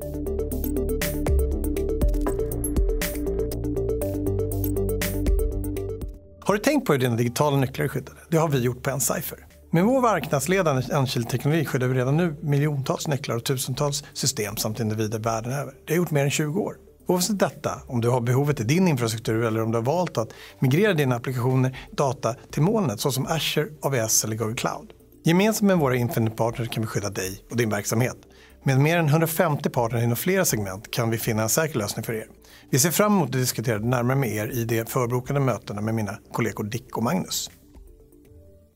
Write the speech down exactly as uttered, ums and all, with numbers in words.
Har du tänkt på hur dina digitala nycklar är skyddade? Det har vi gjort på Encipher. Med vår marknadsledande Encil-teknologi skyddar vi redan nu miljontals nycklar och tusentals system samt individer världen över. Det har gjort mer än tjugo år. Oavsett detta, om du har behovet i din infrastruktur eller om du har valt att migrera dina applikationer, data till molnet såsom Azure, A W S eller Google Cloud. Gemensamt med våra Infinite-partners kan vi skydda dig och din verksamhet. Med mer än hundrafemtio partner inom flera segment kan vi finna en säker lösning för er. Vi ser fram emot att diskutera det närmare med er i de förbokade mötena med mina kollegor Dick och Magnus.